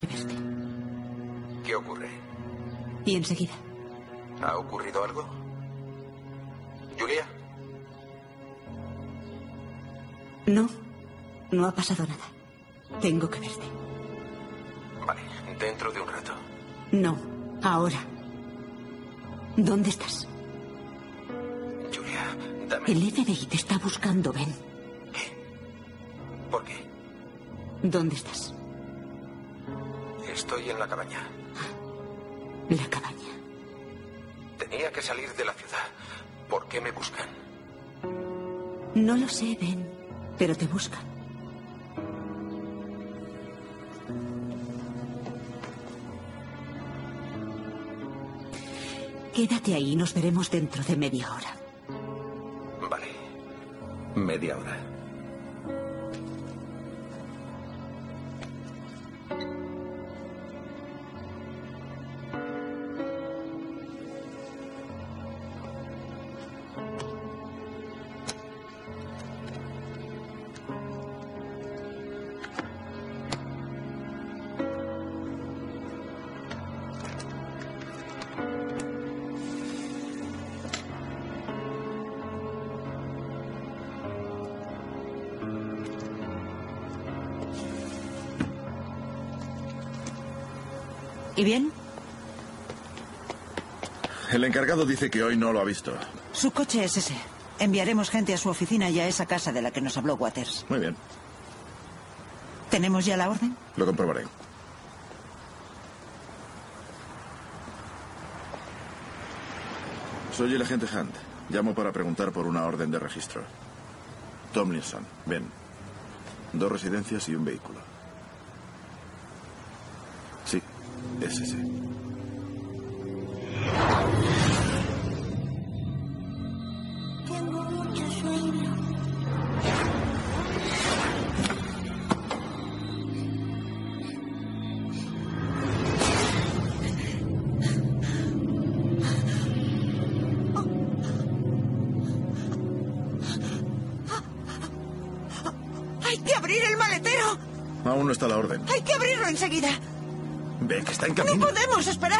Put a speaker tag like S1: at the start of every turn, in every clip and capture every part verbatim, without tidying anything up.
S1: verte.
S2: ¿Qué ocurre?
S1: Y enseguida.
S2: ¿Ha ocurrido algo? ¿Julia?
S1: No, no ha pasado nada. Tengo que verte.
S2: Vale, dentro de un rato.
S1: No, ahora. ¿Dónde estás?
S2: Julia, dame...
S1: El F B I te está buscando, Ben.
S2: ¿Qué? ¿Por qué?
S1: ¿Dónde estás?
S2: Estoy en la cabaña.
S1: La cabaña.
S2: Tenía que salir de la ciudad. ¿Por qué me buscan?
S1: No lo sé, Ben, pero te buscan. Quédate ahí y nos veremos dentro de media hora.
S2: Vale. Media hora.
S3: ¿Y bien?
S4: El encargado dice que hoy no lo ha visto.
S3: Su coche es ese. Enviaremos gente a su oficina y a esa casa de la que nos habló Waters.
S4: Muy bien.
S3: ¿Tenemos ya la orden?
S4: Lo comprobaré. Soy el agente Hunt. Llamo para preguntar por una orden de registro. Tomlinson, ven. Dos residencias y un vehículo. Sí, es ese.
S5: Tengo mucho sueño.
S3: ¡Hay que abrir el maletero!
S4: Aún no está la orden.
S3: ¡Hay que abrirlo enseguida!
S4: Ve que está en camino.
S3: ¡No podemos esperar!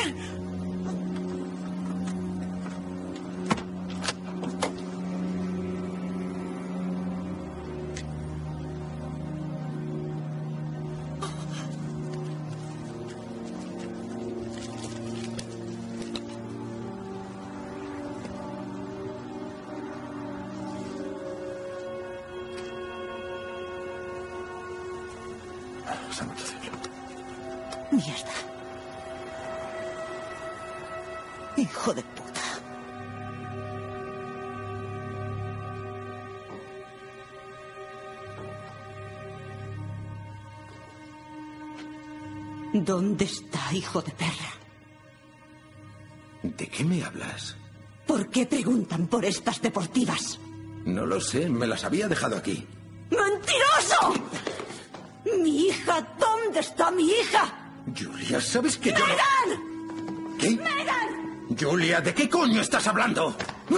S4: Santo cielo.
S3: Mierda. Hijo de puta.
S1: ¿Dónde está, hijo de perra?
S2: ¿De qué me hablas?
S1: ¿Por qué preguntan por estas deportivas?
S2: No lo sé, me las había dejado aquí.
S1: ¡Mentiroso! ¡Mi hija! ¿Dónde está mi hija?
S2: Julia, ¿sabes que yo no...
S1: ¡Megan!
S2: ¿Qué?
S1: ¡Megan!
S2: Julia, ¿de qué coño estás hablando?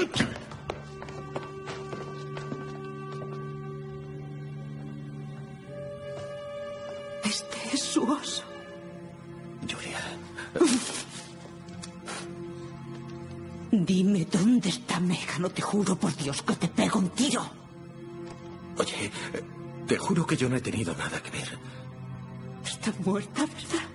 S1: Este es su oso.
S2: Julia.
S1: Dime dónde está Megan o te juro por Dios que te pego un tiro.
S2: Oye, te juro que yo no he tenido nada que ver.
S1: Está muerta, ¿verdad?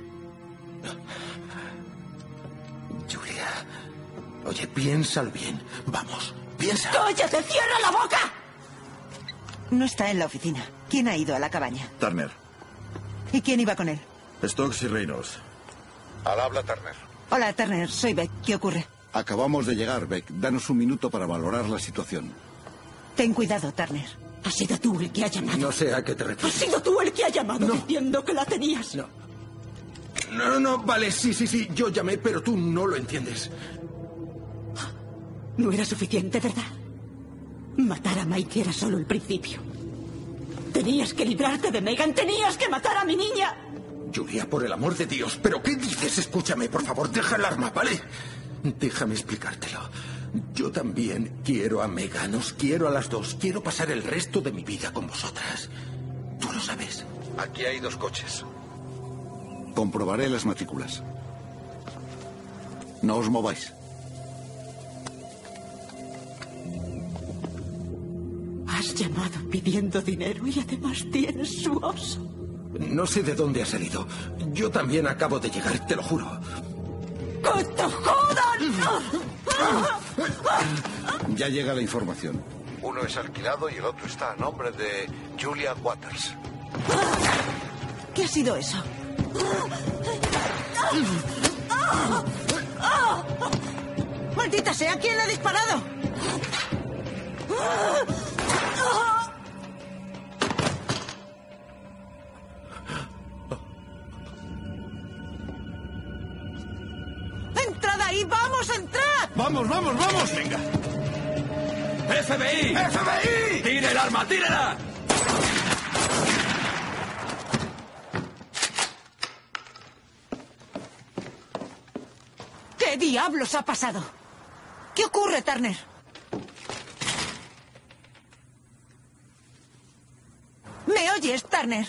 S2: Julia. Oye, piénsalo bien. Vamos, piensa.
S1: ¡Cállate! ¡Cierra la boca!
S3: No está en la oficina. ¿Quién ha ido a la cabaña?
S4: Turner.
S3: ¿Y quién iba con él?
S4: Stokes y Reynolds. Al habla, Turner.
S3: Hola, Turner. Soy Beck. ¿Qué ocurre?
S6: Acabamos de llegar, Beck. Danos un minuto para valorar la situación.
S3: Ten cuidado, Turner.
S1: Has sido tú el que ha llamado.
S2: No sé a qué te
S1: Has
S2: refieres.
S1: sido tú el que ha llamado
S2: No.
S1: diciendo que la tenías.
S2: No. No, no, vale, sí, sí, sí. Yo llamé, pero tú no lo entiendes.
S1: No era suficiente, ¿verdad? Matar a Mike era solo el principio. Tenías que librarte de Megan. Tenías que matar a mi niña.
S2: Julia, por el amor de Dios. ¿Pero qué dices? Escúchame, por favor, deja el arma, ¿vale? Déjame explicártelo. Yo también quiero a Megan. Os quiero a las dos. Quiero pasar el resto de mi vida con vosotras. Tú lo sabes.
S4: Aquí hay dos coches.
S6: Comprobaré las matrículas. No os mováis.
S1: Has llamado pidiendo dinero y además tienes su oso.
S2: No sé de dónde ha salido. Yo también acabo de llegar, te lo juro.
S1: ¡Que te jodan!
S6: Ya llega la información.
S5: Uno es alquilado y el otro está a nombre de Julia Waters.
S3: ¿Qué ha sido eso? ¡Maldita sea! ¿Quién le ha disparado? ¡Entrad ahí! ¡Vamos, entrad!
S7: ¡Vamos, vamos, vamos! ¡Venga! ¡F B I! ¡F B I! ¡Tire el arma, tírela!
S3: ¿Qué diablos ha pasado? ¿Qué ocurre, Turner? ¿Me oyes, Turner?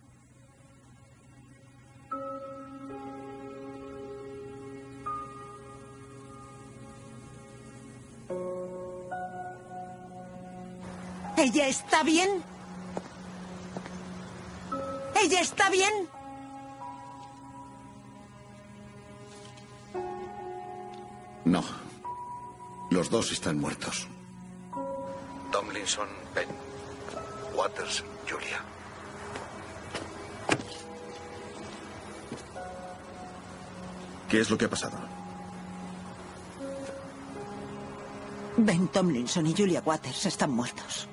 S3: ¿Ella está bien? ¿Ella está bien?
S6: No. Los dos están muertos.
S5: Tomlinson, Ben. Waters, Julia.
S4: ¿Qué es lo que ha pasado?
S3: Ben Tomlinson y Julia Waters están muertos.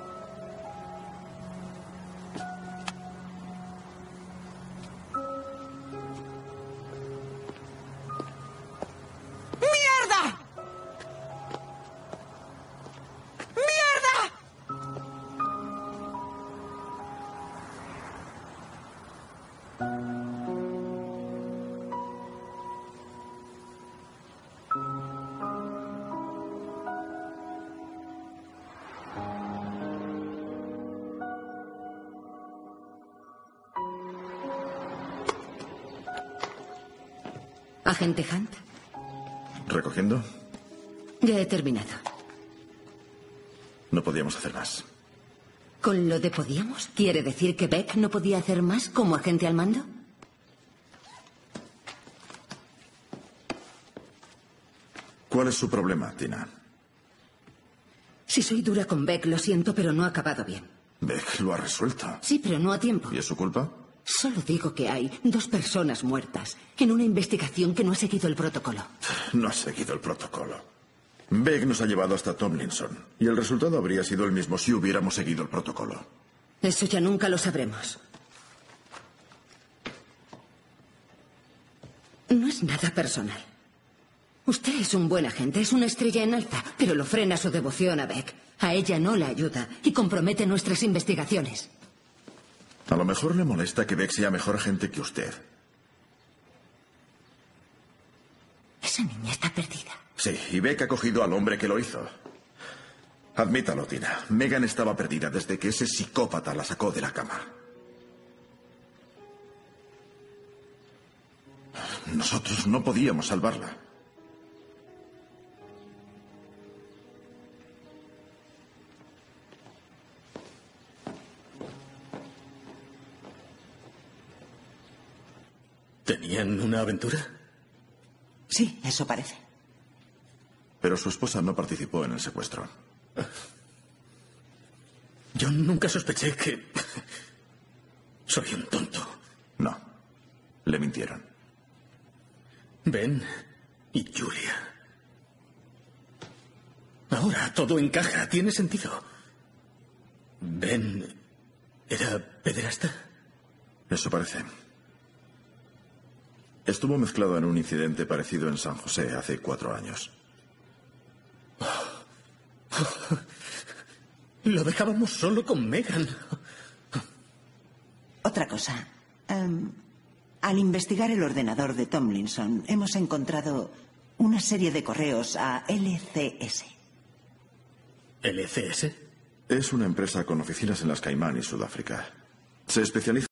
S8: Agente Hunt.
S4: ¿Recogiendo?
S8: Ya he terminado.
S4: No podíamos hacer más.
S8: ¿Con lo de podíamos? ¿Quiere decir que Beck no podía hacer más como agente al mando?
S4: ¿Cuál es su problema, Tina?
S8: Si soy dura con Beck, lo siento, pero no ha acabado bien.
S4: Beck lo ha resuelto.
S8: Sí, pero no a tiempo.
S4: ¿Y es su culpa?
S8: Solo digo que hay dos personas muertas en una investigación que no ha seguido el protocolo.
S4: No ha seguido el protocolo. Beck nos ha llevado hasta Tomlinson y el resultado habría sido el mismo si hubiéramos seguido el protocolo.
S8: Eso ya nunca lo sabremos. No es nada personal. Usted es un buen agente, es una estrella en alta, pero lo frena su devoción a Beck. A ella no la ayuda y compromete nuestras investigaciones.
S4: A lo mejor le molesta que Beck sea mejor agente que usted.
S8: Esa niña está perdida.
S4: Sí, y Beck ha cogido al hombre que lo hizo. Admítalo, Tina. Megan estaba perdida desde que ese psicópata la sacó de la cama. Nosotros no podíamos salvarla.
S7: ¿Tenían una aventura?
S3: Sí, eso parece.
S4: Pero su esposa no participó en el secuestro.
S7: Yo nunca sospeché que... soy un tonto.
S4: No. Le mintieron.
S7: Ben y Julia. Ahora todo encaja, tiene sentido. Ben era pederasta.
S4: Eso parece. Estuvo mezclado en un incidente parecido en San José hace cuatro años.
S7: Lo dejábamos solo con Megan.
S3: Otra cosa. Um, al investigar el ordenador de Tomlinson, hemos encontrado una serie de correos a L C S.
S7: ¿L C S?
S4: Es una empresa con oficinas en las Caimán y Sudáfrica. Se especializa